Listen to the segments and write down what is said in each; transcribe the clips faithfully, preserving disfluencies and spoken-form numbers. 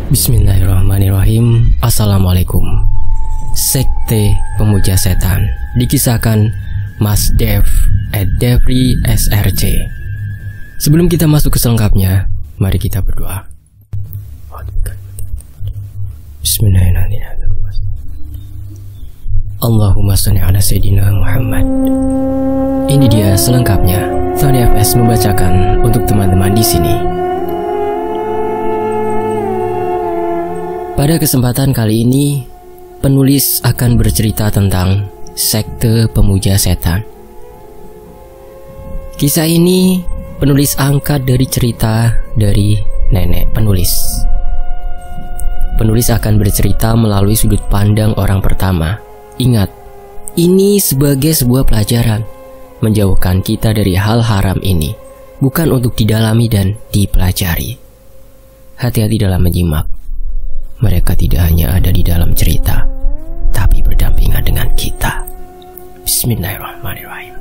Bismillahirrahmanirrahim. Assalamualaikum. Sekte pemuja setan dikisahkan Mas Dev at Devri S R C. Sebelum kita masuk ke selengkapnya, mari kita berdoa. Bismillahirrahmanirrahim. Allahumma shalli ala Sayyidina Muhammad. Ini dia selengkapnya. Tony F S membacakan untuk teman-teman di sini. Pada kesempatan kali ini, penulis akan bercerita tentang sekte pemuja setan. Kisah ini penulis angkat dari cerita dari nenek penulis. Penulis akan bercerita melalui sudut pandang orang pertama. Ingat, ini sebagai sebuah pelajaran, menjauhkan kita dari hal haram ini, bukan untuk didalami dan dipelajari. Hati-hati dalam menyimak. Mereka tidak hanya ada di dalam cerita, tapi berdampingan dengan kita. Bismillahirrahmanirrahim.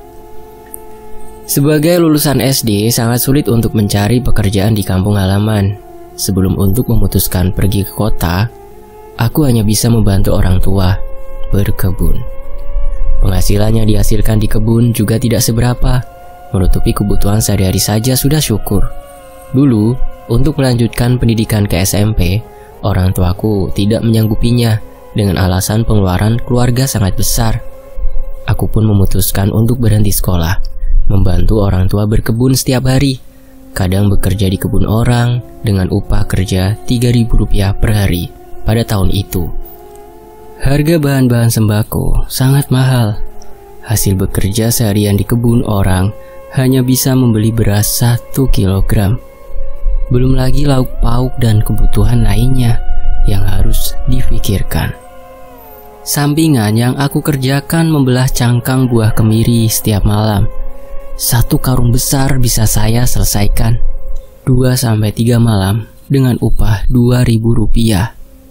Sebagai lulusan S D, sangat sulit untuk mencari pekerjaan di kampung halaman. Sebelum untuk memutuskan pergi ke kota, aku hanya bisa membantu orang tua berkebun. Penghasilan yang dihasilkan di kebun juga tidak seberapa, menutupi kebutuhan sehari-hari saja sudah syukur. Dulu, untuk melanjutkan pendidikan ke S M P, orang tuaku tidak menyanggupinya dengan alasan pengeluaran keluarga sangat besar. Aku pun memutuskan untuk berhenti sekolah, membantu orang tua berkebun setiap hari. Kadang bekerja di kebun orang dengan upah kerja tiga ribu rupiah per hari pada tahun itu. Harga bahan-bahan sembako sangat mahal. Hasil bekerja seharian di kebun orang hanya bisa membeli beras satu kilogram. Belum lagi lauk pauk dan kebutuhan lainnya yang harus difikirkan. Sampingan yang aku kerjakan membelah cangkang buah kemiri setiap malam. Satu karung besar bisa saya selesaikan dua sampai tiga malam dengan upah dua ribu rupiah.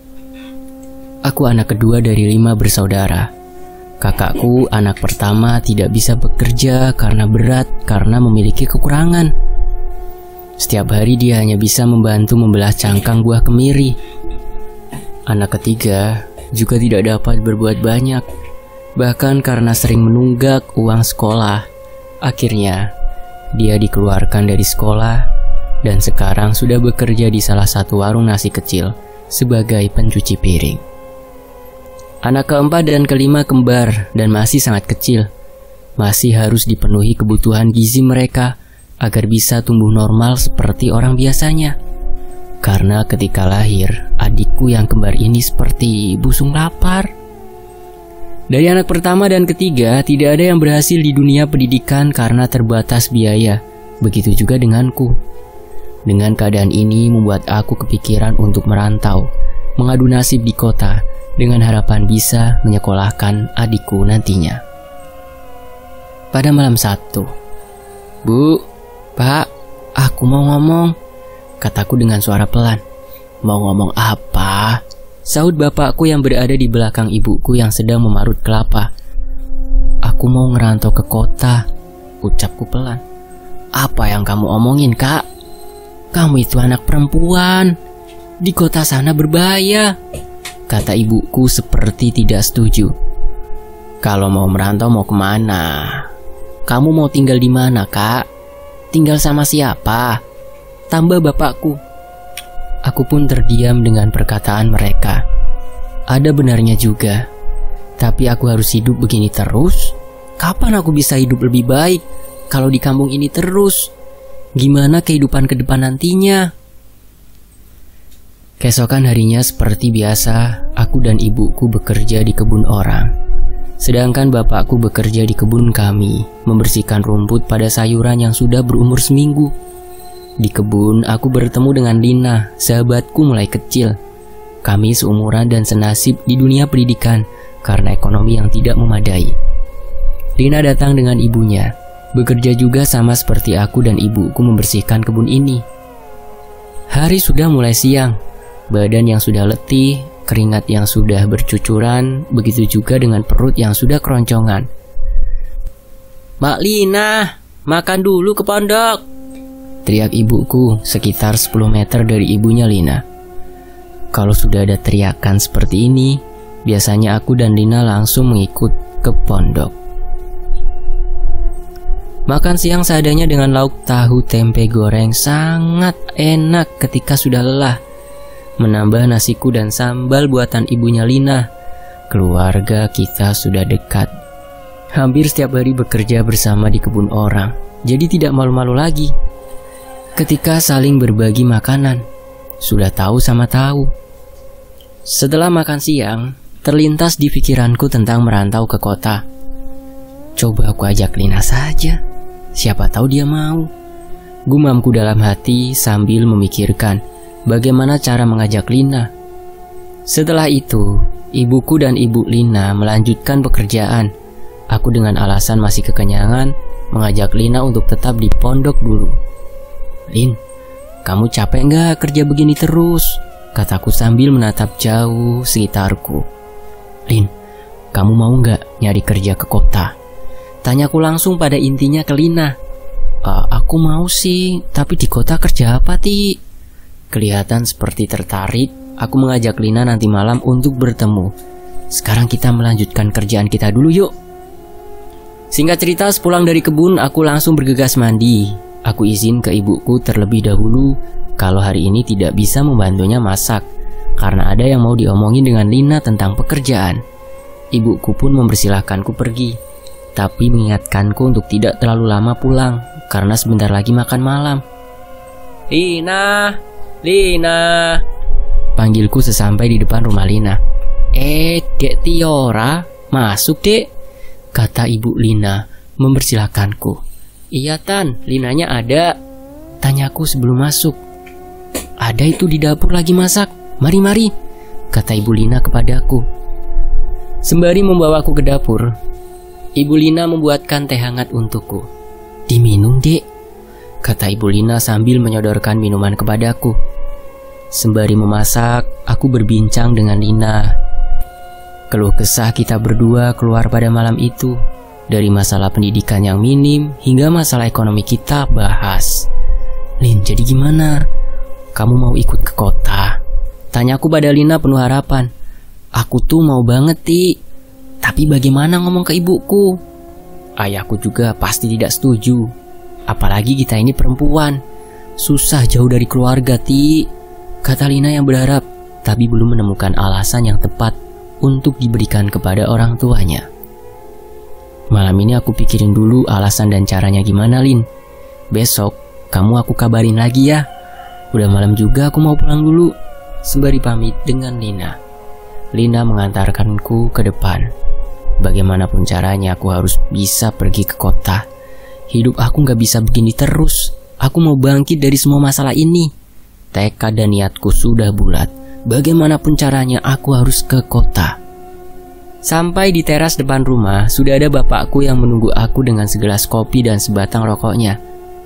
Aku anak kedua dari lima bersaudara. Kakakku anak pertama tidak bisa bekerja karena berat karena memiliki kekurangan. Setiap hari dia hanya bisa membantu membelah cangkang buah kemiri. Anak ketiga juga tidak dapat berbuat banyak. Bahkan karena sering menunggak uang sekolah, akhirnya dia dikeluarkan dari sekolah dan sekarang sudah bekerja di salah satu warung nasi kecil sebagai pencuci piring. Anak keempat dan kelima kembar dan masih sangat kecil. Masih harus dipenuhi kebutuhan gizi mereka agar bisa tumbuh normal seperti orang biasanya. Karena ketika lahir, adikku yang kembar ini seperti busung lapar. Dari anak pertama dan ketiga, tidak ada yang berhasil di dunia pendidikan karena terbatas biaya. Begitu juga denganku. Dengan keadaan ini membuat aku kepikiran untuk merantau, mengadu nasib di kota, dengan harapan bisa menyekolahkan adikku nantinya. Pada malam Sabtu, "Bu, Pak, aku mau ngomong," kataku dengan suara pelan. "Mau ngomong apa?" Sahut bapakku yang berada di belakang ibuku yang sedang memarut kelapa. "Aku mau ngerantau ke kota," ucapku pelan. "Apa yang kamu omongin, Kak? Kamu itu anak perempuan. Di kota sana berbahaya," kata ibuku seperti tidak setuju. "Kalau mau merantau mau kemana? Kamu mau tinggal di mana, Kak? Tinggal sama siapa?" tambah bapakku. Aku pun terdiam dengan perkataan mereka. Ada benarnya juga. Tapi aku harus hidup begini terus? Kapan aku bisa hidup lebih baik kalau di kampung ini terus? Gimana kehidupan ke depan nantinya? Keesokan harinya seperti biasa, aku dan ibuku bekerja di kebun orang. Sedangkan bapakku bekerja di kebun kami, membersihkan rumput pada sayuran yang sudah berumur seminggu. Di kebun, aku bertemu dengan Lina, sahabatku mulai kecil. Kami seumuran dan senasib di dunia pendidikan karena ekonomi yang tidak memadai. Lina datang dengan ibunya, bekerja juga sama seperti aku dan ibuku membersihkan kebun ini. Hari sudah mulai siang, badan yang sudah letih, keringat yang sudah bercucuran, begitu juga dengan perut yang sudah keroncongan. "Mak Lina, makan dulu ke pondok," teriak ibuku sekitar sepuluh meter dari ibunya Lina. Kalau sudah ada teriakan seperti ini, biasanya aku dan Lina langsung mengikut ke pondok. Makan siang seadanya dengan lauk tahu tempe goreng sangat enak ketika sudah lelah. Menambah nasiku dan sambal buatan ibunya Lina. Keluarga kita sudah dekat. Hampir setiap hari bekerja bersama di kebun orang, jadi tidak malu-malu lagi. Ketika saling berbagi makanan, sudah tahu sama tahu. Setelah makan siang, terlintas di pikiranku tentang merantau ke kota. Coba aku ajak Lina saja, siapa tahu dia mau. Gumamku dalam hati sambil memikirkan bagaimana cara mengajak Lina. Setelah itu, ibuku dan ibu Lina melanjutkan pekerjaan. Aku dengan alasan masih kekenyangan mengajak Lina untuk tetap di pondok dulu. Lin, kamu capek nggak kerja begini terus? Kataku sambil menatap jauh sekitarku. Lin, kamu mau nggak nyari kerja ke kota? Tanyaku langsung pada intinya ke Lina. E, aku mau sih, tapi di kota kerja apa, Ti? Kelihatan seperti tertarik, aku mengajak Lina nanti malam untuk bertemu. Sekarang kita melanjutkan kerjaan kita dulu yuk. Singkat cerita, sepulang dari kebun, aku langsung bergegas mandi. Aku izin ke ibuku terlebih dahulu kalau hari ini tidak bisa membantunya masak, karena ada yang mau diomongin dengan Lina tentang pekerjaan. Ibuku pun mempersilahkanku pergi, tapi mengingatkanku untuk tidak terlalu lama pulang, karena sebentar lagi makan malam. Lina, Lina, panggilku sesampai di depan rumah Lina. Eh, Dek Tiora, masuk dek, kata ibu Lina mempersilahkanku. Iya Tan, Linanya ada, tanyaku sebelum masuk. Ada itu di dapur lagi masak, mari-mari, kata ibu Lina kepadaku. Sembari membawaku ke dapur, ibu Lina membuatkan teh hangat untukku. Diminum dek, kata ibu Lina sambil menyodorkan minuman kepadaku. Sembari memasak, aku berbincang dengan Lina. Keluh kesah kita berdua keluar pada malam itu. Dari masalah pendidikan yang minim hingga masalah ekonomi kita bahas. Lin, jadi gimana? Kamu mau ikut ke kota? Tanyaku pada Lina penuh harapan. Aku tuh mau banget, Ti. Tapi bagaimana ngomong ke ibuku? Ayahku juga pasti tidak setuju. Apalagi kita ini perempuan. Susah jauh dari keluarga, Ti, kata Lina yang berharap, tapi belum menemukan alasan yang tepat untuk diberikan kepada orang tuanya. Malam ini aku pikirin dulu alasan dan caranya gimana, Lin. Besok kamu aku kabarin lagi ya. Udah malam juga, aku mau pulang dulu. Sembari pamit dengan Lina. Lina mengantarkanku ke depan. Bagaimanapun caranya aku harus bisa pergi ke kota. Hidup aku gak bisa begini terus. Aku mau bangkit dari semua masalah ini. Tekad dan niatku sudah bulat. Bagaimanapun caranya aku harus ke kota. Sampai di teras depan rumah, sudah ada bapakku yang menunggu aku dengan segelas kopi dan sebatang rokoknya.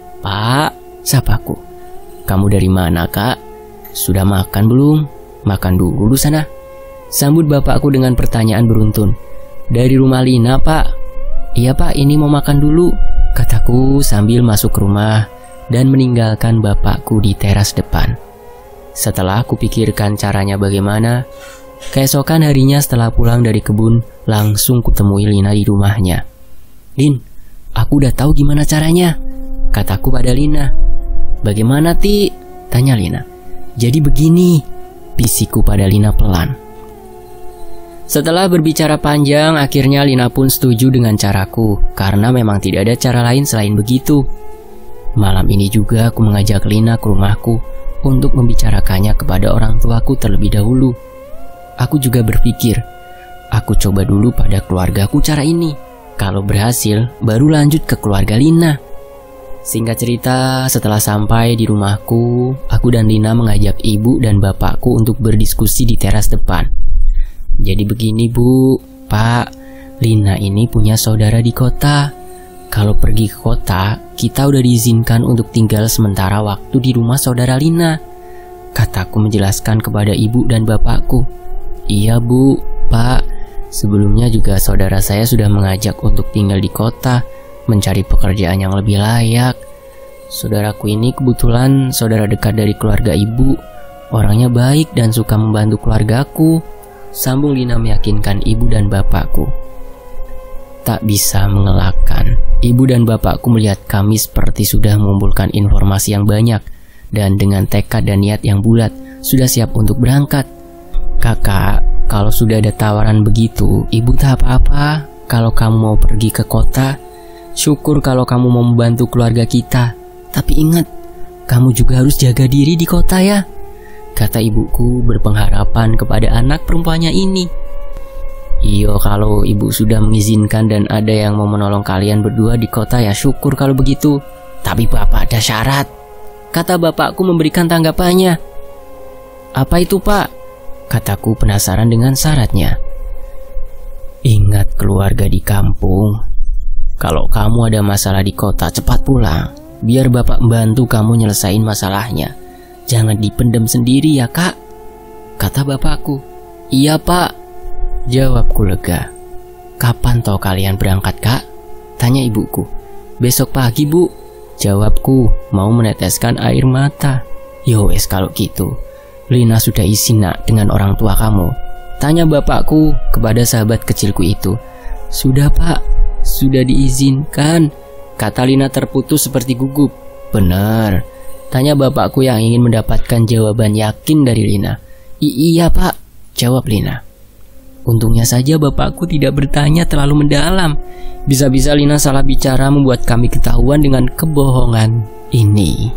Pak, sapaku. Kamu dari mana, Kak? Sudah makan belum? Makan dulu sana. Sambut bapakku dengan pertanyaan beruntun. Dari rumah Lina, Pak. Iya, Pak, ini mau makan dulu, kataku sambil masuk ke rumah dan meninggalkan bapakku di teras depan. Setelah aku pikirkan caranya bagaimana, keesokan harinya setelah pulang dari kebun, langsung kutemui Lina di rumahnya. Lin, aku udah tahu gimana caranya, kataku pada Lina. Bagaimana, Ti? Tanya Lina. Jadi begini, bisikku pada Lina pelan. Setelah berbicara panjang, akhirnya Lina pun setuju dengan caraku, karena memang tidak ada cara lain selain begitu. Malam ini juga aku mengajak Lina ke rumahku untuk membicarakannya kepada orang tuaku terlebih dahulu. Aku juga berpikir, aku coba dulu pada keluargaku cara ini. Kalau berhasil, baru lanjut ke keluarga Lina. Singkat cerita, setelah sampai di rumahku, aku dan Lina mengajak ibu dan bapakku untuk berdiskusi di teras depan. Jadi begini, Bu, Pak, Lina ini punya saudara di kota. Kalau pergi ke kota, kita udah diizinkan untuk tinggal sementara waktu di rumah saudara Lina, kataku menjelaskan kepada ibu dan bapakku. Iya, Bu, Pak, sebelumnya juga saudara saya sudah mengajak untuk tinggal di kota, mencari pekerjaan yang lebih layak. Saudaraku ini kebetulan saudara dekat dari keluarga ibu. orangnya baik dan suka membantu keluargaku, sambung Lina meyakinkan ibu dan bapakku. Tak bisa mengelakkan, ibu dan bapakku melihat kami seperti sudah mengumpulkan informasi yang banyak dan dengan tekad dan niat yang bulat sudah siap untuk berangkat. Kakak, kalau sudah ada tawaran begitu, ibu tak apa-apa. Kalau kamu mau pergi ke kota, syukur kalau kamu mau membantu keluarga kita. Tapi ingat, kamu juga harus jaga diri di kota ya, kata ibuku berpengharapan kepada anak perempuannya ini. Iyo, kalau ibu sudah mengizinkan dan ada yang mau menolong kalian berdua di kota ya syukur kalau begitu. Tapi bapak ada syarat, kata bapakku memberikan tanggapannya. Apa itu pak? Kataku penasaran dengan syaratnya. Ingat keluarga di kampung. Kalau kamu ada masalah di kota cepat pulang, biar bapak bantu kamu nyelesain masalahnya. Jangan dipendam sendiri ya kak, kata bapakku. Iya pak, jawabku lega. Kapan toh kalian berangkat kak? Tanya ibuku. Besok pagi bu, jawabku mau meneteskan air mata. Yowes kalau gitu, Lina sudah izin nak dengan orang tua kamu? Tanya bapakku kepada sahabat kecilku itu. Sudah pak, sudah diizinkan, kata Lina terputus seperti gugup. Benar, tanya bapakku yang ingin mendapatkan jawaban yakin dari Lina. I iya pak, jawab Lina. Untungnya saja bapakku tidak bertanya terlalu mendalam. Bisa-bisa Lina salah bicara membuat kami ketahuan dengan kebohongan ini.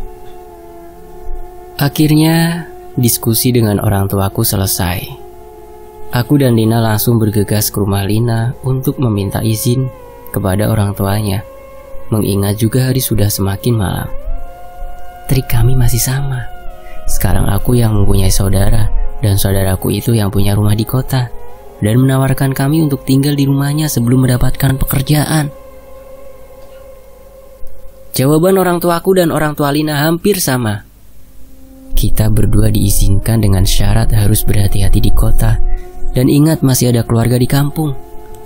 Akhirnya diskusi dengan orang tuaku selesai. Aku dan Lina langsung bergegas ke rumah Lina untuk meminta izin kepada orang tuanya. Mengingat juga hari sudah semakin malam. Trik kami masih sama. Sekarang aku yang mempunyai saudara, dan saudaraku itu yang punya rumah di kota, dan menawarkan kami untuk tinggal di rumahnya sebelum mendapatkan pekerjaan. Jawaban orang tuaku dan orang tua Lina hampir sama. Kita berdua diizinkan dengan syarat harus berhati-hati di kota, dan ingat masih ada keluarga di kampung.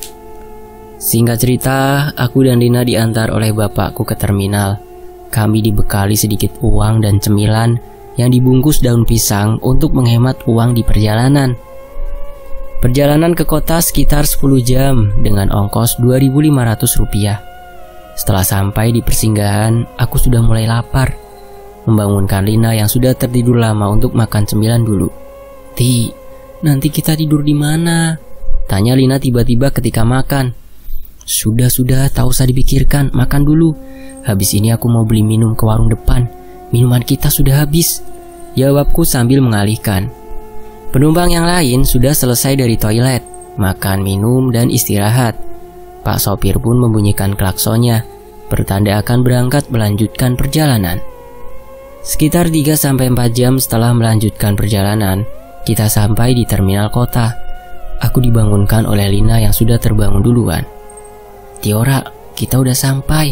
Singkat cerita, aku dan Lina diantar oleh bapakku ke terminal. Kami dibekali sedikit uang dan cemilan yang dibungkus daun pisang untuk menghemat uang di perjalanan. Perjalanan ke kota sekitar sepuluh jam dengan ongkos dua ribu lima ratus rupiah. Setelah sampai di persinggahan, aku sudah mulai lapar. Membangunkan Lina yang sudah tertidur lama untuk makan cemilan dulu. Ti, nanti kita tidur di mana? Tanya Lina tiba-tiba ketika makan. Sudah-sudah, tak usah dipikirkan, makan dulu. Habis ini aku mau beli minum ke warung depan. Minuman kita sudah habis, jawabku sambil mengalihkan. Penumpang yang lain sudah selesai dari toilet, makan, minum, dan istirahat. Pak sopir pun membunyikan klaksonnya, pertanda akan berangkat melanjutkan perjalanan. Sekitar tiga sampai empat jam setelah melanjutkan perjalanan, kita sampai di terminal kota. Aku dibangunkan oleh Lina yang sudah terbangun duluan. Tiora, kita udah sampai.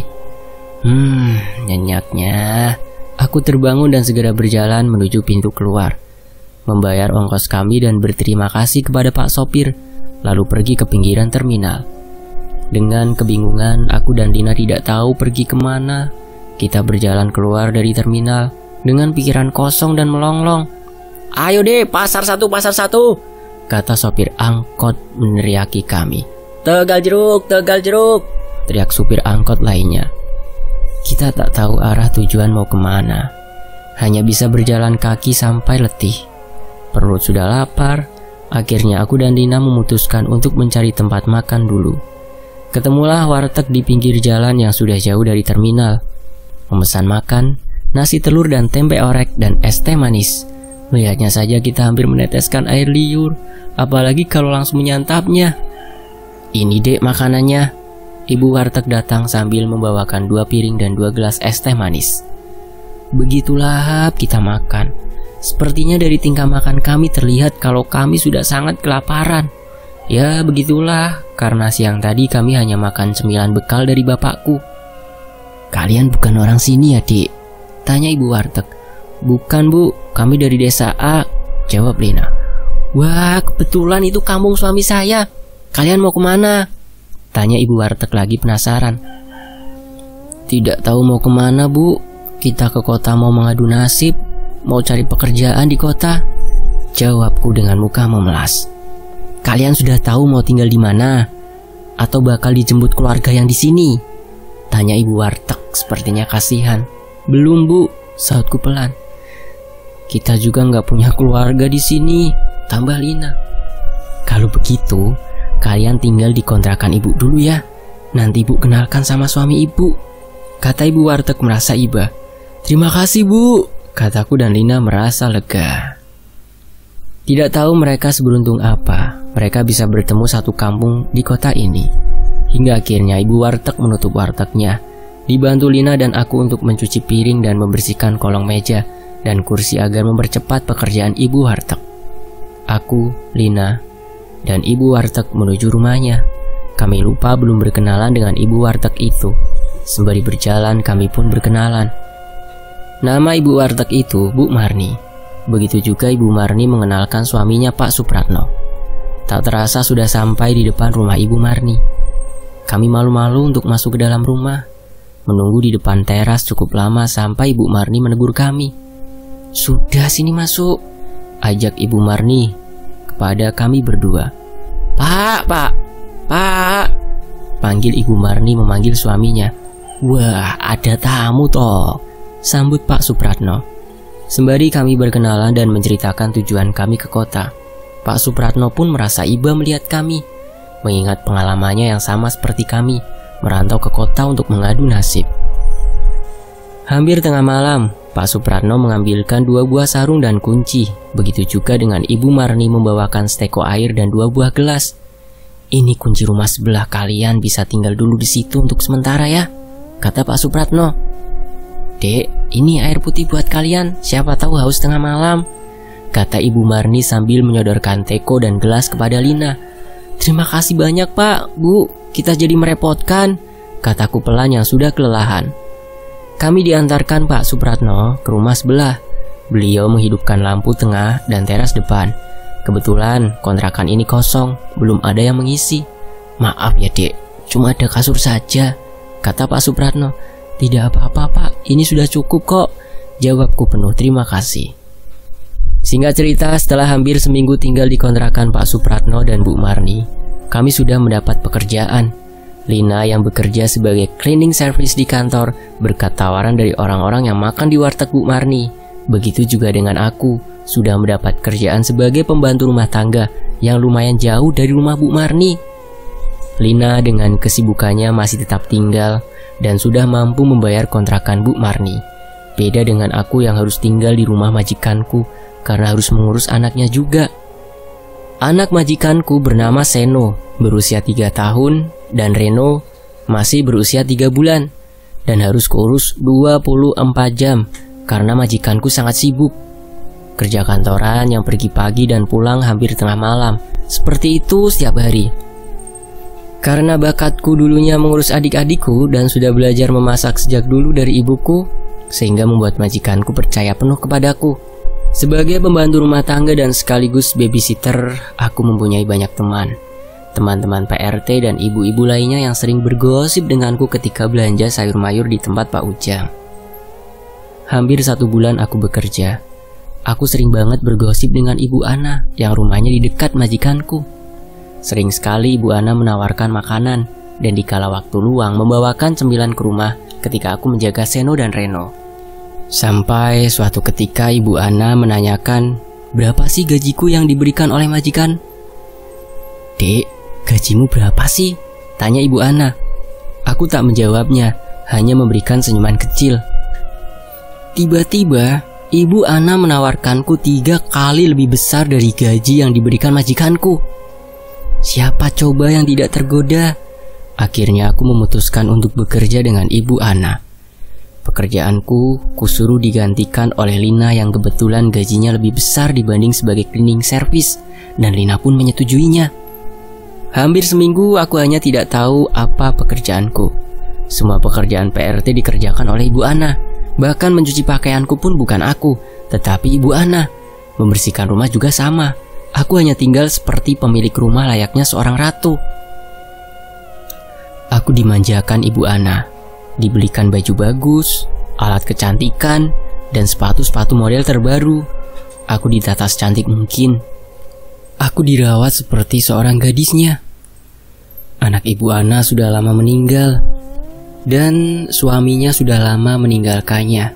Hmm, nyenyaknya. Aku terbangun dan segera berjalan menuju pintu keluar, membayar ongkos kami dan berterima kasih kepada Pak sopir, lalu pergi ke pinggiran terminal. Dengan kebingungan, aku dan Lina tidak tahu pergi kemana. Kita berjalan keluar dari terminal dengan pikiran kosong dan melonglong. Ayo deh, pasar satu, pasar satu, kata sopir angkot meneriaki kami. Tegal jeruk, tegal jeruk, teriak supir angkot lainnya. Kita tak tahu arah tujuan mau kemana. Hanya bisa berjalan kaki sampai letih. Perut sudah lapar. Akhirnya aku dan Lina memutuskan untuk mencari tempat makan dulu. Ketemulah warteg di pinggir jalan yang sudah jauh dari terminal. Memesan makan, nasi telur dan tempe orek dan es teh manis. Melihatnya saja kita hampir meneteskan air liur, apalagi kalau langsung menyantapnya. Ini dek makanannya. Ibu warteg datang sambil membawakan dua piring dan dua gelas es teh manis. Begitu lahap kita makan. Sepertinya dari tingkah makan kami terlihat kalau kami sudah sangat kelaparan. Ya begitulah, karena siang tadi kami hanya makan cemilan bekal dari bapakku. Kalian bukan orang sini ya dik? Tanya ibu warteg. Bukan bu, kami dari desa A, jawab Lina. Wah, kebetulan itu kampung suami saya. Kalian mau kemana? Tanya ibu warteg lagi penasaran. Tidak tahu mau kemana bu, kita ke kota mau mengadu nasib, mau cari pekerjaan di kota? Jawabku dengan muka memelas. Kalian sudah tahu mau tinggal di mana? Atau bakal dijemput keluarga yang di sini? Tanya ibu warteg sepertinya kasihan. Belum bu, sahutku pelan. Kita juga nggak punya keluarga di sini, tambah Lina. Kalau begitu, kalian tinggal di kontrakan ibu dulu ya. Nanti ibu kenalkan sama suami ibu, kata ibu warteg merasa iba. Terima kasih bu, kataku dan Lina merasa lega. Tidak tahu mereka seberuntung apa, mereka bisa bertemu satu kampung di kota ini. Hingga akhirnya ibu warteg menutup wartegnya, dibantu Lina dan aku untuk mencuci piring dan membersihkan kolong meja dan kursi agar mempercepat pekerjaan ibu warteg. Aku, Lina, dan ibu warteg menuju rumahnya. Kami lupa belum berkenalan dengan ibu warteg itu. Sembari berjalan kami pun berkenalan. Nama ibu warteg itu Bu Marni. Begitu juga ibu Marni mengenalkan suaminya Pak Supratno. Tak terasa sudah sampai di depan rumah ibu Marni. Kami malu-malu untuk masuk ke dalam rumah. Menunggu di depan teras cukup lama sampai ibu Marni menegur kami. Sudah sini masuk, ajak ibu Marni kepada kami berdua. Pak, pak, pak, panggil ibu Marni memanggil suaminya. Wah, ada tamu toh, sambut Pak Supratno. Sembari kami berkenalan dan menceritakan tujuan kami ke kota. Pak Supratno pun merasa iba melihat kami, mengingat pengalamannya yang sama seperti kami, merantau ke kota untuk mengadu nasib. Hampir tengah malam, Pak Supratno mengambilkan dua buah sarung dan kunci. Begitu juga dengan Ibu Marni membawakan steko air dan dua buah gelas. Ini kunci rumah sebelah, kalian bisa tinggal dulu di situ untuk sementara ya, kata Pak Supratno. Dek, ini air putih buat kalian, siapa tahu haus tengah malam, kata Ibu Marni sambil menyodorkan teko dan gelas kepada Lina. Terima kasih banyak pak, bu, kita jadi merepotkan, kataku pelan yang sudah kelelahan. Kami diantarkan Pak Supratno ke rumah sebelah. Beliau menghidupkan lampu tengah dan teras depan. Kebetulan kontrakan ini kosong, belum ada yang mengisi. Maaf ya dek, cuma ada kasur saja, kata Pak Supratno. Tidak apa-apa pak, ini sudah cukup kok, jawabku penuh terima kasih. Singkat cerita, setelah hampir seminggu tinggal di kontrakan Pak Supratno dan Bu Marni, kami sudah mendapat pekerjaan. Lina yang bekerja sebagai cleaning service di kantor berkat tawaran dari orang-orang yang makan di warteg Bu Marni. Begitu juga dengan aku, sudah mendapat kerjaan sebagai pembantu rumah tangga yang lumayan jauh dari rumah Bu Marni. Lina dengan kesibukannya masih tetap tinggal dan sudah mampu membayar kontrakan Bu Marni. Beda dengan aku yang harus tinggal di rumah majikanku karena harus mengurus anaknya juga. Anak majikanku bernama Seno, berusia tiga tahun, dan Reno masih berusia tiga bulan, dan harus kurus dua puluh empat jam karena majikanku sangat sibuk. Kerja kantoran yang pergi pagi dan pulang hampir tengah malam, seperti itu setiap hari. Karena bakatku dulunya mengurus adik-adikku dan sudah belajar memasak sejak dulu dari ibuku, sehingga membuat majikanku percaya penuh kepadaku. Sebagai pembantu rumah tangga dan sekaligus babysitter, aku mempunyai banyak teman. Teman-teman P R T dan ibu-ibu lainnya yang sering bergosip denganku ketika belanja sayur mayur di tempat Pak Ujang. Hampir satu bulan aku bekerja. Aku sering banget bergosip dengan Ibu Ana yang rumahnya di dekat majikanku. Sering sekali Ibu Ana menawarkan makanan dan dikala waktu luang membawakan cemilan ke rumah ketika aku menjaga Seno dan Reno. Sampai suatu ketika Ibu Ana menanyakan, berapa sih gajiku yang diberikan oleh majikan? Dek, gajimu berapa sih? Tanya Ibu Ana. Aku tak menjawabnya, hanya memberikan senyuman kecil. Tiba-tiba, Ibu Ana menawarkanku tiga kali lebih besar dari gaji yang diberikan majikanku. Siapa coba yang tidak tergoda? Akhirnya aku memutuskan untuk bekerja dengan Ibu Ana. Pekerjaanku kusuruh digantikan oleh Lina yang kebetulan gajinya lebih besar dibanding sebagai cleaning service, dan Lina pun menyetujuinya. Hampir seminggu aku hanya tidak tahu apa pekerjaanku. Semua pekerjaan P R T dikerjakan oleh Ibu Ana. Bahkan mencuci pakaianku pun bukan aku, tetapi Ibu Ana. Membersihkan rumah juga sama. Aku hanya tinggal seperti pemilik rumah layaknya seorang ratu. Aku dimanjakan Ibu Ana. Dibelikan baju bagus, alat kecantikan, dan sepatu-sepatu model terbaru. Aku ditata secantik mungkin. Aku dirawat seperti seorang gadisnya. Anak Ibu Ana sudah lama meninggal, dan suaminya sudah lama meninggalkannya.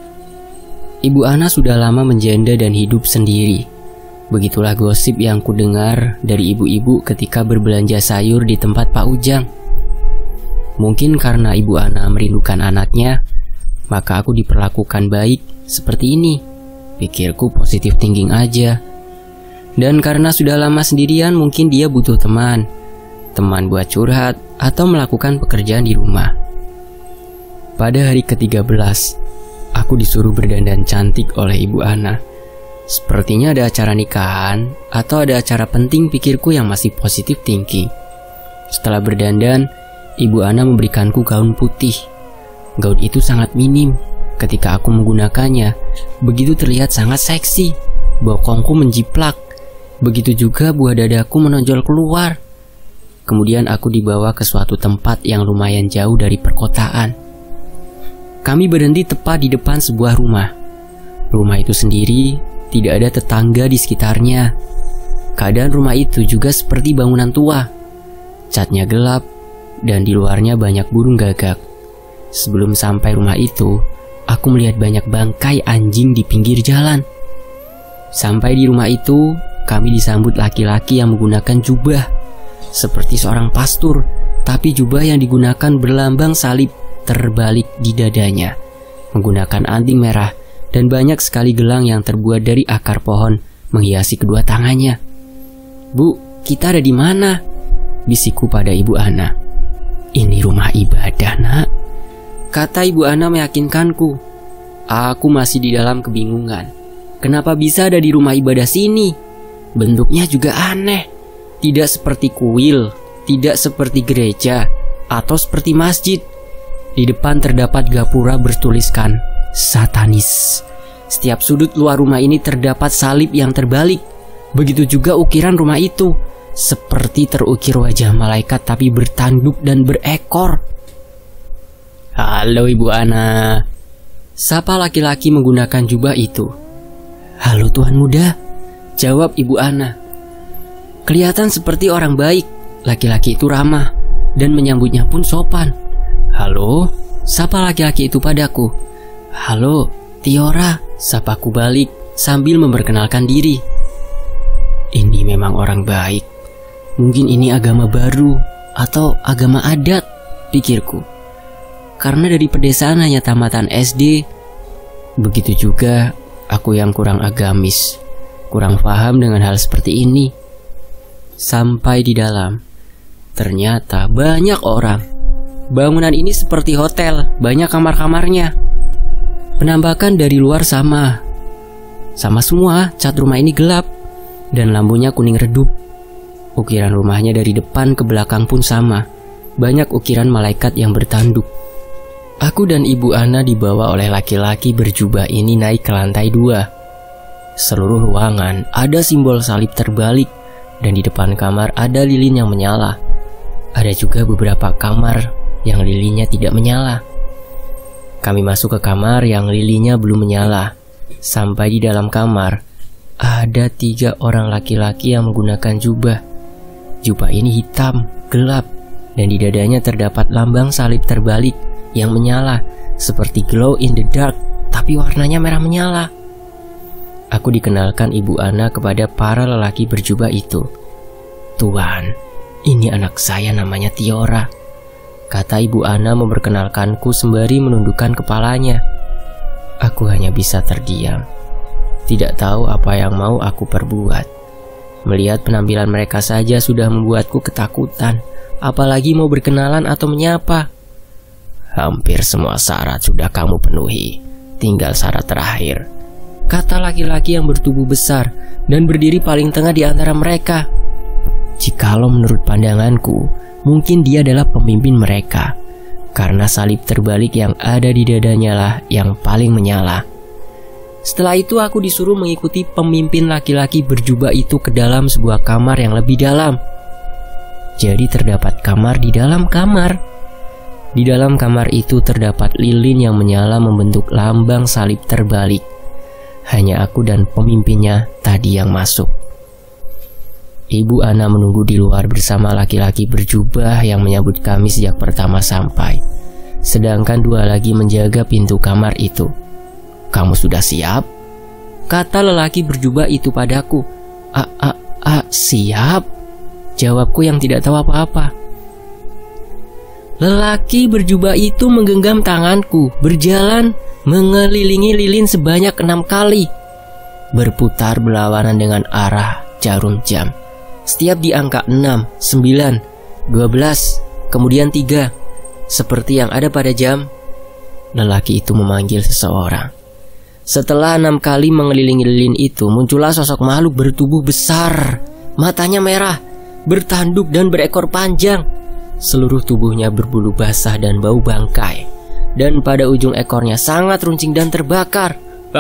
Ibu Ana sudah lama menjanda dan hidup sendiri. Begitulah gosip yang kudengar dari ibu-ibu ketika berbelanja sayur di tempat Pak Ujang. Mungkin karena Ibu Ana merindukan anaknya, maka aku diperlakukan baik seperti ini. Pikirku positif thinking aja. Dan karena sudah lama sendirian, mungkin dia butuh teman. Teman buat curhat atau melakukan pekerjaan di rumah. Pada hari ke tiga belas, aku disuruh berdandan cantik oleh Ibu Ana. Sepertinya ada acara nikahan atau ada acara penting, pikirku yang masih positif thinking. Setelah berdandan, Ibu Ana memberikanku gaun putih. Gaun itu sangat minim. Ketika aku menggunakannya, begitu terlihat sangat seksi. Bokongku menjiplak. Begitu juga buah dadaku menonjol keluar. Kemudian aku dibawa ke suatu tempat yang lumayan jauh dari perkotaan. Kami berhenti tepat di depan sebuah rumah. Rumah itu sendiri, tidak ada tetangga di sekitarnya. Keadaan rumah itu juga seperti bangunan tua. Catnya gelap, dan di luarnya banyak burung gagak. Sebelum sampai rumah itu, aku melihat banyak bangkai anjing di pinggir jalan. Sampai di rumah itu, kami disambut laki-laki yang menggunakan jubah seperti seorang pastur, tapi jubah yang digunakan berlambang salib terbalik di dadanya, menggunakan anting merah dan banyak sekali gelang yang terbuat dari akar pohon menghiasi kedua tangannya. "Bu, kita ada di mana?" bisikku pada Ibu Ana. "Ini rumah ibadah, Nak," kata Ibu Ana meyakinkanku. Aku masih di dalam kebingungan. Kenapa bisa ada di rumah ibadah sini? Bentuknya juga aneh. Tidak seperti kuil, tidak seperti gereja, atau seperti masjid. Di depan terdapat gapura bertuliskan satanis. Setiap sudut luar rumah ini terdapat salib yang terbalik. Begitu juga ukiran rumah itu, seperti terukir wajah malaikat tapi bertanduk dan berekor. "Halo Ibu Ana," sapa laki-laki menggunakan jubah itu. "Halo Tuan Muda," jawab Ibu Ana. Kelihatan seperti orang baik. Laki-laki itu ramah dan menyambutnya pun sopan. "Halo," sapa laki-laki itu padaku. "Halo, Tiora," sapaku balik sambil memperkenalkan diri. Ini memang orang baik. Mungkin ini agama baru atau agama adat, pikirku. Karena dari pedesaan hanya tamatan S D. Begitu juga aku yang kurang agamis, kurang paham dengan hal seperti ini. Sampai di dalam, ternyata banyak orang. Bangunan ini seperti hotel, banyak kamar-kamarnya. Penampakan dari luar sama. Sama semua, cat rumah ini gelap dan lampunya kuning redup. Ukiran rumahnya dari depan ke belakang pun sama. Banyak ukiran malaikat yang bertanduk. Aku dan Ibu Ana dibawa oleh laki-laki berjubah ini naik ke lantai dua. Seluruh ruangan ada simbol salib terbalik. Dan di depan kamar ada lilin yang menyala. Ada juga beberapa kamar yang lilinnya tidak menyala. Kami masuk ke kamar yang lilinnya belum menyala. Sampai di dalam kamar, ada tiga orang laki-laki yang menggunakan jubah. Jubah ini hitam, gelap, dan di dadanya terdapat lambang salib terbalik yang menyala, seperti glow in the dark, tapi warnanya merah menyala. Aku dikenalkan Ibu Ana kepada para lelaki berjubah itu. "Tuan, ini anak saya namanya Tiora," kata Ibu Ana memperkenalkanku sembari menundukkan kepalanya. Aku hanya bisa terdiam, tidak tahu apa yang mau aku perbuat. Melihat penampilan mereka saja sudah membuatku ketakutan, apalagi mau berkenalan atau menyapa. "Hampir semua syarat sudah kamu penuhi, tinggal syarat terakhir," kata laki-laki yang bertubuh besar dan berdiri paling tengah di antara mereka. Jikalau menurut pandanganku, mungkin dia adalah pemimpin mereka, karena salib terbalik yang ada di dadanya lah yang paling menyala. Setelah itu aku disuruh mengikuti pemimpin laki-laki berjubah itu ke dalam sebuah kamar yang lebih dalam. Jadi terdapat kamar di dalam kamar. Di dalam kamar itu terdapat lilin yang menyala membentuk lambang salib terbalik. Hanya aku dan pemimpinnya tadi yang masuk. Ibu Ana menunggu di luar bersama laki-laki berjubah yang menyambut kami sejak pertama sampai. Sedangkan dua lagi menjaga pintu kamar itu. "Kamu sudah siap?" kata lelaki berjubah itu padaku. "A, a, a, siap," jawabku yang tidak tahu apa-apa. Lelaki berjubah itu menggenggam tanganku, berjalan mengelilingi lilin sebanyak enam kali, berputar berlawanan dengan arah jarum jam. Setiap di angka enam, sembilan, dua belas, kemudian tiga. Seperti yang ada pada jam, lelaki itu memanggil seseorang. Setelah enam kali mengelilingi lilin itu, muncullah sosok makhluk bertubuh besar, matanya merah, bertanduk dan berekor panjang. Seluruh tubuhnya berbulu basah dan bau bangkai, dan pada ujung ekornya sangat runcing dan terbakar.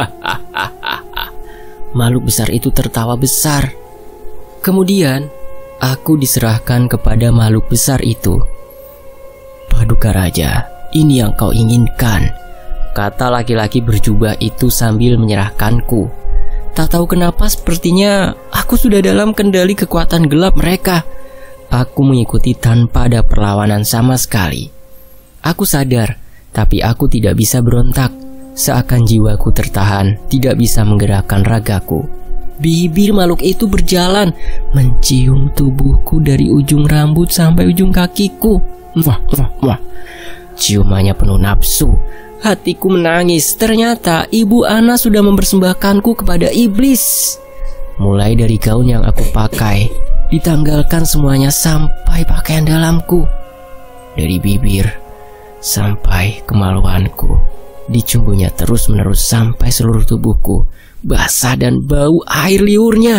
Makhluk besar itu tertawa besar. Kemudian aku diserahkan kepada makhluk besar itu. "Paduka Raja, ini yang kau inginkan," kata laki-laki berjubah itu sambil menyerahkanku. Tak tahu kenapa sepertinya aku sudah dalam kendali kekuatan gelap mereka. Aku mengikuti tanpa ada perlawanan sama sekali. Aku sadar, tapi aku tidak bisa berontak. Seakan jiwaku tertahan, tidak bisa menggerakkan ragaku. Bibir makhluk itu berjalan, mencium tubuhku dari ujung rambut sampai ujung kakiku. Wah, wah, wah. Ciumannya penuh nafsu. Hatiku menangis. Ternyata Ibu Ana sudah mempersembahkanku kepada iblis. Mulai dari gaun yang aku pakai, ditanggalkan semuanya sampai pakaian dalamku. Dari bibir sampai kemaluanku, dicumbunya terus-menerus sampai seluruh tubuhku basah dan bau air liurnya.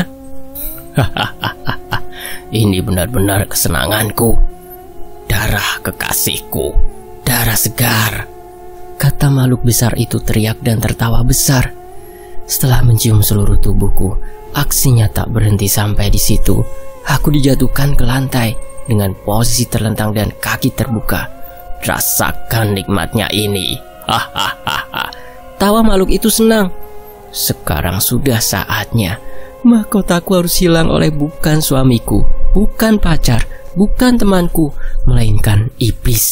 Ini benar-benar kesenanganku. Darah kekasihku, darah segar, kata makhluk besar itu teriak dan tertawa besar. Setelah mencium seluruh tubuhku, aksinya tak berhenti sampai di situ. Aku dijatuhkan ke lantai dengan posisi terlentang dan kaki terbuka. Rasakan nikmatnya ini. Hahaha. Tawa makhluk itu senang. Sekarang sudah saatnya. Mahkotaku harus hilang oleh bukan suamiku, bukan pacar, bukan temanku, melainkan iblis.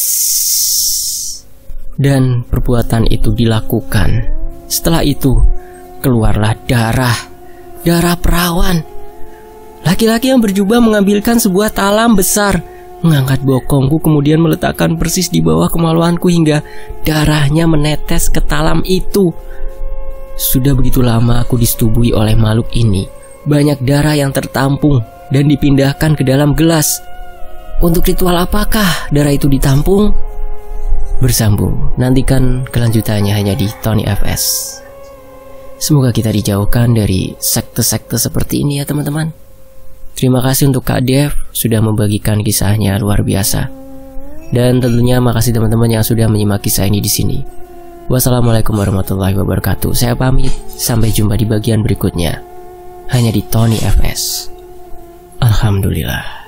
Dan perbuatan itu dilakukan. Setelah itu, keluarlah darah, darah perawan. Laki-laki yang berjubah mengambilkan sebuah talam besar, mengangkat bokongku, kemudian meletakkan persis di bawah kemaluanku hingga darahnya menetes ke talam itu. Sudah begitu lama aku disetubuhi oleh makhluk ini. Banyak darah yang tertampung dan dipindahkan ke dalam gelas. Untuk ritual apakah darah itu ditampung? Bersambung, nantikan kelanjutannya hanya di Tony F S. Semoga kita dijauhkan dari sekte-sekte seperti ini ya teman-teman. Terima kasih untuk Kak Dev sudah membagikan kisahnya, luar biasa. Dan tentunya makasih teman-teman yang sudah menyimak kisah ini di sini. Wassalamualaikum warahmatullahi wabarakatuh. Saya pamit, sampai jumpa di bagian berikutnya. Hanya di Tony F S. Alhamdulillah.